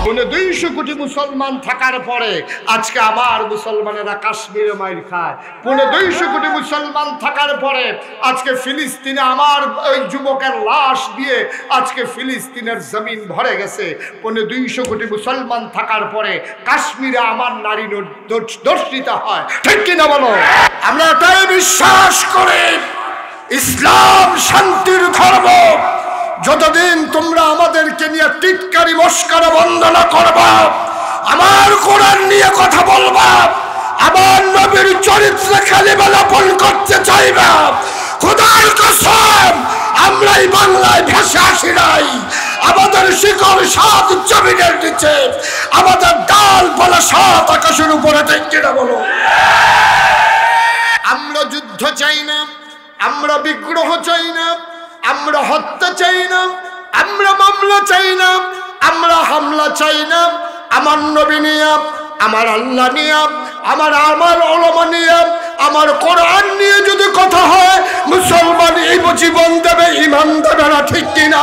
250 কোটি মুসলমান থাকার পরে আজকে আবার মুসলমানেরা কাশ্মীরে মাইর খায়। 250 কোটি মুসলমান থাকার পরে আজকে ফিলিস্তিনে আমার ওই যুবকের লাশ দিয়ে আজকে ফিলিস্তিনের জমিন ভরে গেছে। 250 কোটি মুসলমান থাকার পরে কাশ্মীরে আমার নারী ধর্ষিতা হয়, ঠিক কিনা বলো? আমরা এটাই বিশ্বাস করি, ইসলাম শান্তির ধর্ম। যতদিন তোমরা আমাদেরকে নিয়ে টিটকারি মস্করা বন্দনা করবা, আমার কোরআন নিয়ে কথা বলবা, আমার নবীর চরিত্রে কালিমা লাপন করতে চাইবা, খোদার কসম আমরা এই বাংলায় ভেসে আসি নাই। আমাদের শিকড় 7 জমিনের নিচে, আমাদের ডাল পালা 7 আকাশের উপরে, ঠিক কিনা বলো? আমরা যুদ্ধ চাই না, আমরা বিগ্রহ চাই না, আমরা হত্যা চাই না, আমরা মামলা চাই না, আমরা হামলা চাই না। আমার নবী নিয়ে, আমার আল্লাহ নিয়ে, আমার ওলামা নিয়ে, আমার কোরআন নিয়ে যদি কথা হয়, মুসলমান এই জীবন দেবে, ঈমান দেবে না, ঠিক কিনা?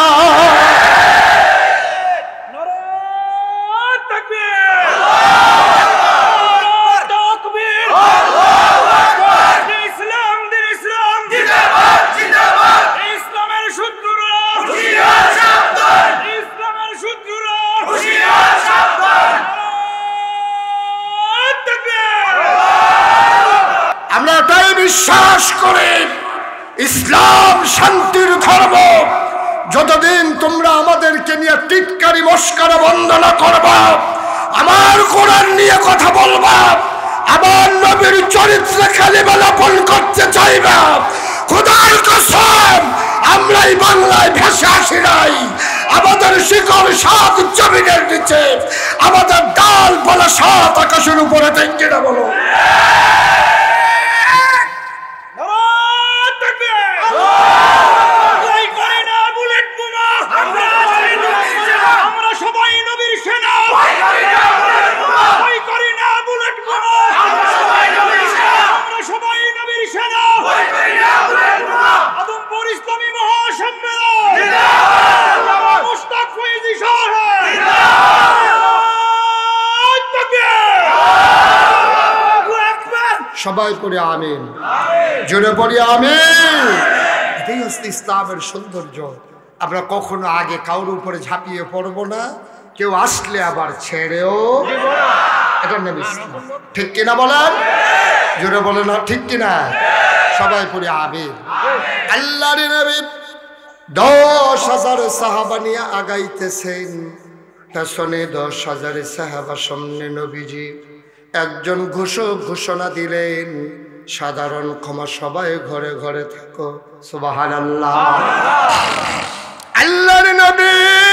আমরা এটাই বিশ্বাস করি, ইসলাম শান্তির ধর্ম। যতদিন তোমরা আমাদেরকে নিয়ে টিটকারি মস্করা বন্দনা করবা, আমার কোরআন নিয়ে কথা বলবা, আমার নবীর চরিত্রে কালিমা লাপন করতে চাইবা, খোদার কসম আমরা এই বাংলায় ভেসে আসি নাই। আমাদের শিকড় 7 জমিনের নিচে, আমাদের ডাল পালা 7 আকাশের উপরে, ঠিক কিনা বলো? সবাই করে আমিন, জোরে পড়ি আমিন। এটাই হচ্ছে ইসলামের সৌন্দর্য। আমরা কখনো আগে কারোর উপরে ঝাঁপিয়ে পড়বো না, কেউ আসলে আবার ছেড়েও, এটার নাম ইসলাম, ঠিক কিনা বলেন? জোরে বলে না, ঠিক কিনা? সবাই পড়ি আমিন। আল্লাহর নবী 10,000 সাহাবা নিয়ে আগাইতেছেন, পেছনে 10,000 সাহাবা, সামনে নবীজি। একজন ঘোষণা দিলেন, সাধারণ ক্ষমা, সবাই ঘরে ঘরে থাকো। সুবহানাল্লাহ। আল্লাহর নবী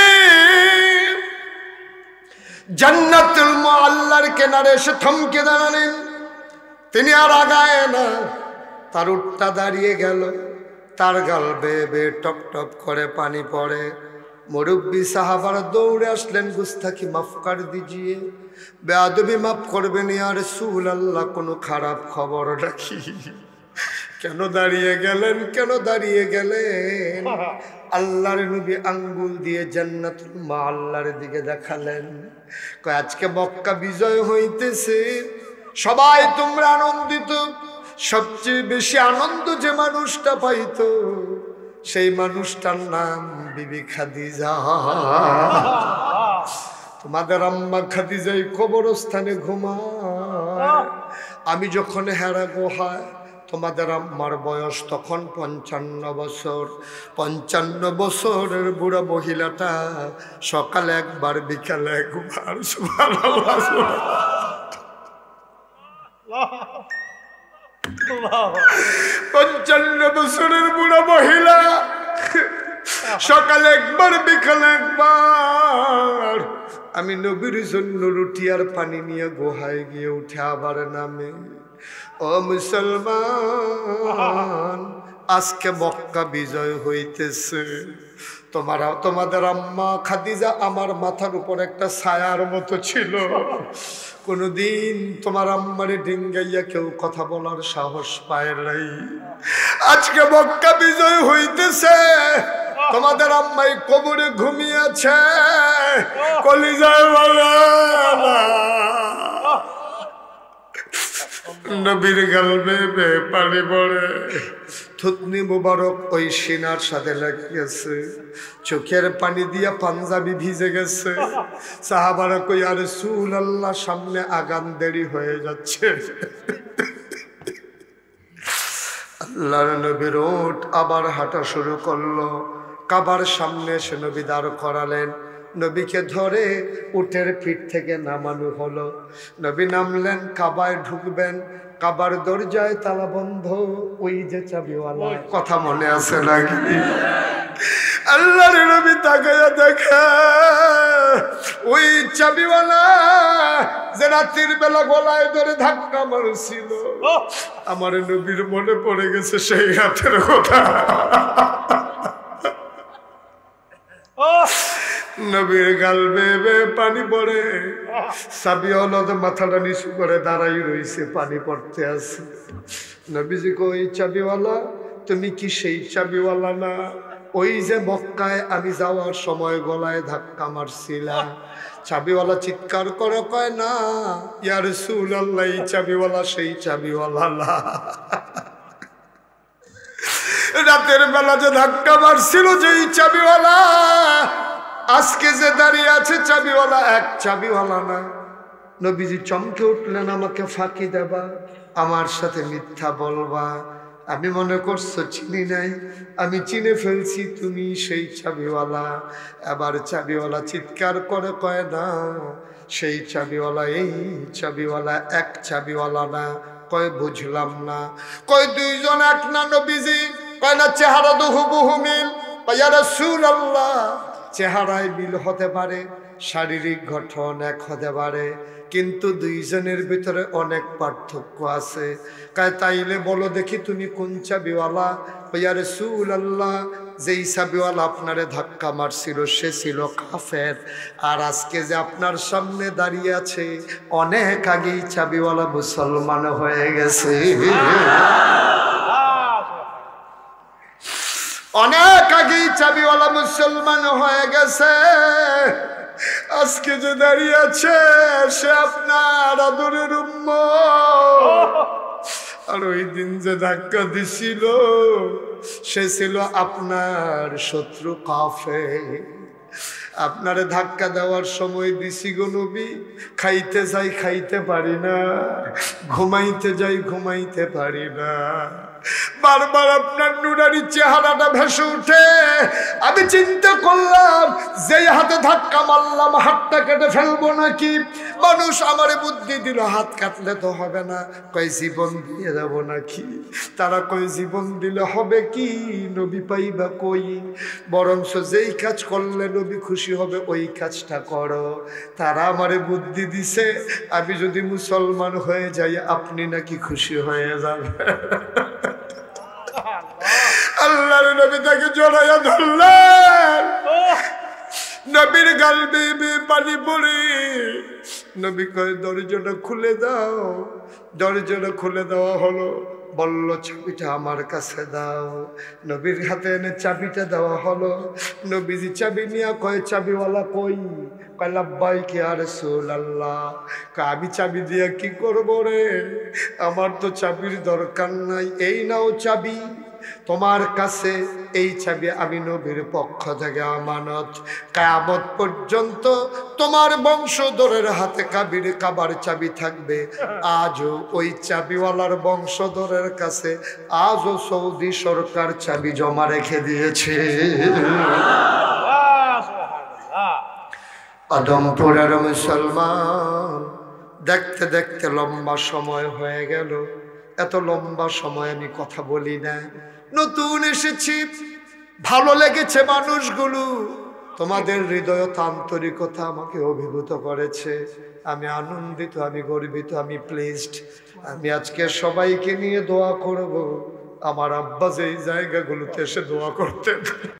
জান্নাতুল মুআল্লার কিনারে এসে থমকে দাঁড়ালেন। তিনি আর আগায় না, তার উটটা দাঁড়িয়ে গেল, তার গাল বেয়ে বেয়ে টপ টপ করে পানি পড়ে। মুরব্বী সাহাবারা দৌড়ে আসলেন, গুস্তাখি মাফ কর দিজিয়ে, বেয়াদবি মাফ করবেন ইয়া রাসূলুল্লাহ, কোনো খারাপ খবর নাকি? কেন দাঁড়িয়ে গেলেন, কেন দাঁড়িয়ে গেলেন? আল্লাহর নবী আঙ্গুল দিয়ে জান্নাতুল মুআল্লার দিকে দেখালেন, কয় আজকে মক্কা বিজয় হইতেছে, সবাই তোমরা আনন্দিত। সবচেয়ে বেশি আনন্দ যে মানুষটা পাইতো, সেই মানুষটার নাম বিবি খাদিজা। তোমাদের আম্মা খাদিজা কবরস্থানে ঘুমায়। আমি যখন হেরা গুহায়, তোমাদের আম্মার বয়স তখন 55 বছর। 55 বছরের বুড়া মহিলাটা সকালে একবার, বিকালে একবার। সুবহানাল্লাহ। 55 বছরের বুড়া মহিলা সকালে একবার, বিকালে একবার। আমি নবীর জন্য রুটি আর পানি নিয়ে গুহায় গিয়ে উঠে আবার নামে। ও মুসলমান, আজকে মক্কা বিজয় হইতেছে। তোমাদের আম্মা খাদিজা আমার মাথার উপর একটা ছায়ার মতো ছিল। কোনদিন তোমার আম্মারে ডিঙ্গাইয়া কেউ কথা বলার সাহস পায় নাই। আজকে মক্কা বিজয় হইতেছে, তোমাদের আম্মাই কবরে ঘুমিয়েছে। কলিজায় বলে নবীর গালবে বে পানি পড়ে থুতনি মুবারক ওই সিনার সাথে লেগে গেছে চোখের পানি দিয়া পাঞ্জাবি ভিজে গেছে সাহাবারা কই আর রাসূলুল্লাহ সামনে আগান দেরি হয়ে যাচ্ছে আল্লাহর নবীর ওঠ আবার হাঁটা শুরু করলো কাবার সামনে এসে নবী দাঁড় করালেন নবীকে ধরে উটের পিঠ থেকে নামানো হলো নবী নামলেন কাবায় ঢুকবেন কাবার দরজায় তালা বন্ধ ওই যে চাবিওয়ালা কথা মনে আছে নাকি আল্লাহর নবী তাকায়া দেখে ওই চাবিওয়ালা যে রাতের বেলা গলায় ধরে ধাক্কা মারছিল আমার নবীর মনে পড়ে গেছে সেই রাতের কথা নবীর গাল বেয়ে পানি পড়ে চাবিওয়ালা তো মাথাটা নিচু করে দাঁড়াই রয়েছে পানি পড়তে আছে নবীজি কই চাবিওয়ালা তুমি কি সেই চাবিওয়ালা না ওই যে মক্কায় আমি যাওয়ার সময় গলায় ধাক্কা মারছিলাম চাবিওয়ালা চিৎকার করে কয় না ইয়া রাসূলুল্লাহ এই চাবিওয়ালা সেই চাবিওয়ালা না রাতের বেলা যে ধাক্কা মারছিল যেই চাবিওয়ালা আজকে যে দাঁড়িয়ে আছে চাবিওয়ালা এক চাবিওয়ালা না নবীজি চমকে উঠলেন আমাকে ফাঁকি দেবা আমার সাথে মিথ্যা বলবা আমি মনে করছো চিনি নাই আমি চিনে ফেলছি তুমি সেই চাবিওয়ালা আবার চাবিওয়ালা চিৎকার করে কয় না সেই চাবিওয়ালা এই চাবিওয়ালা এক চাবিওয়ালা না কয় বুঝলাম না কয় দুইজন এক না নবীজি কয় না চেহারা তো হুবহু মিল ইয়া রাসূলুল্লাহ চেহারায় মিল হতে পারে শারীরিক গঠন এক হতে পারে কিন্তু দুইজনের ভিতরে অনেক পার্থক্য আছে কয় তাইলে বলো দেখি তুমি কোন চাবিওয়ালা ইয়া রাসূলুল্লাহ যেই চাবিওয়ালা আপনারে ধাক্কা মারছিল সে ছিল কাফের আর আজকে যে আপনার সামনে দাঁড়িয়ে আছে অনেক আগেই চাবিওয়ালা মুসলমান হয়ে গেছে অনেক আগেই চাবিওয়ালা মুসলমান হয়ে গেছে আজকে যে দাঁড়িয়ে আছে সে আপনার আদরের উম্মত আর ওই দিন যে ধাক্কা দিছিল সে ছিল আপনার শত্রু কাফের আপনারে ধাক্কা দেওয়ার সময় দিছি গো নবী খাইতে যাই খাইতে পারি না ঘুমাইতে যাই ঘুমাইতে পারি না বারবার আপনার নুরানি চেহারাটা ভেসে উঠে আমি চিন্তা করলাম যেই হাতে ধাক্কা মারলাম হাতটা কেটে ফেলবো নাকি মানুষ আমারে বুদ্ধি দিল হাত কাটলে তো হবে না কয় জীবন দিয়ে দেবো নাকি তারা কয় জীবন দিলে হবে কি নবী পাইবা কই বরঞ্চ যেই কাজ করলে নবী খুশি হবে ওই কাজটা করো তারা আমারে বুদ্ধি দিছে আমি যদি মুসলমান হয়ে যাই আপনি নাকি খুশি হয়ে যাবে আল্লাহর নবী তাকে জড়াইয়া ধরলেন নবীর গাল বেয়ে পানি পড়ে নবী কয় দরজাটা খুলে দাও দরজাটা খুলে দেওয়া হলো বলল চাবিটা আমার কাছে দাও নবীর হাতে এনে চাবিটা দেওয়া হলো নবীজি চাবি নিয়ে কয় চাবিওয়ালা কই কয় লাব্বাইক ইয়া রাসূলুল্লাহ আমি চাবি দিয়ে কি করব রে আমার তো চাবির দরকার নাই এই নাও চাবি তোমার কাছে এই চাবি আমি নবীর পক্ষ থেকে আমানত কিয়ামত পর্যন্ত তোমার বংশধরের হাতে কাবার চাবি থাকবে আজও ওই চাবিওয়ালার বংশধরের কাছে আজও সৌদি সরকার চাবি জমা রেখে দিয়েছে আদমপুরের মুসলমান দেখতে দেখতে লম্বা সময় হয়ে গেল এত লম্বা সময় আমি কথা বলি না নতুন এসেছি ভালো লেগেছে মানুষগুলো তোমাদের হৃদয় আন্তরিকতা আমাকে অভিভূত করেছে আমি আনন্দিত আমি গর্বিত আমি প্লিজড আমি আজকে সবাইকে নিয়ে দোয়া করব আমার আব্বা যেই জায়গাগুলোতে এসে দোয়া করতেন